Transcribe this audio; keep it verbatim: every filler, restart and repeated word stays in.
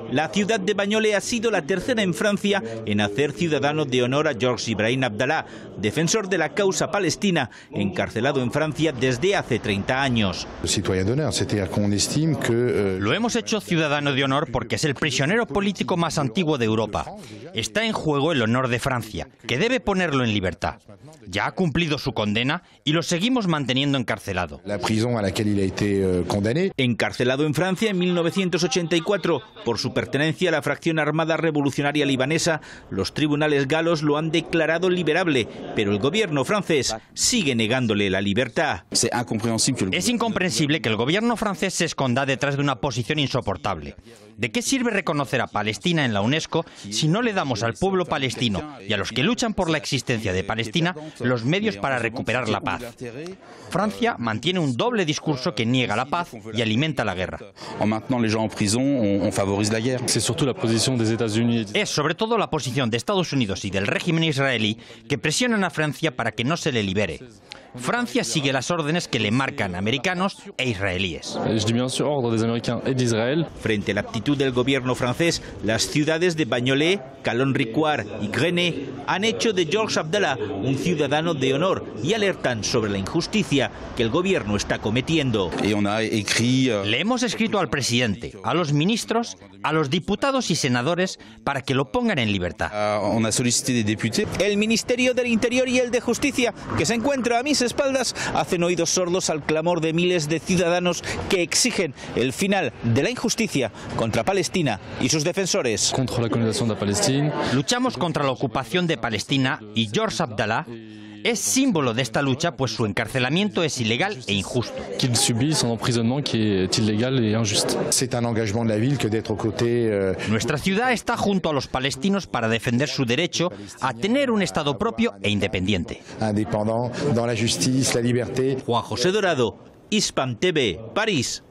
La ciudad de Bagnolet ha sido la tercera en Francia en hacer ciudadano de honor a Georges Ibrahim Abdallah, defensor de la causa palestina, encarcelado en Francia desde hace treinta años. Lo hemos hecho ciudadano de honor porque es el prisionero político más antiguo de Europa. Está en juego el honor de Francia, que debe ponerlo en libertad. Ya ha cumplido su condena y lo seguimos manteniendo encarcelado. La prisión a la que il a été condamné. Encarcelado en Francia en mil novecientos ochenta y cuatro por su pertenencia a la fracción armada revolucionaria libanesa, los tribunales galos lo han declarado liberable, pero el gobierno francés sigue negándole la libertad. Es incomprensible que el gobierno francés se esconda detrás de una posición insoportable. ¿De qué sirve reconocer a Palestina en la UNESCO si no le damos al pueblo palestino y a los que luchan por la existencia de Palestina los medios para recuperar la paz? Francia mantiene un doble discurso que niega la paz y alimenta la guerra. Es sobre todo la posición de Estados Unidos y del régimen israelí que presionan a Francia para que no se le libere. Francia sigue las órdenes que le marcan americanos e israelíes. Frente a la actitud del gobierno francés, las ciudades de Bagnolet, Chalon-Ricouart y Grené han hecho de Georges Abdallah un ciudadano de honor y alertan sobre la injusticia que el gobierno está cometiendo. Le hemos escrito al presidente, a los ministros, a los diputados y senadores para que lo pongan en libertad. El Ministerio del Interior y el de Justicia, que se encuentra a mis espaldas, hacen oídos sordos al clamor de miles de ciudadanos que exigen el final de la injusticia contra Palestina y sus defensores. Luchamos contra la ocupación de Palestina y Georges Abdallah es símbolo de esta lucha, pues su encarcelamiento es ilegal e injusto. Nuestra ciudad está junto a los palestinos para defender su derecho a tener un Estado propio e independiente. Juan José Dorado, Hispam T V, París.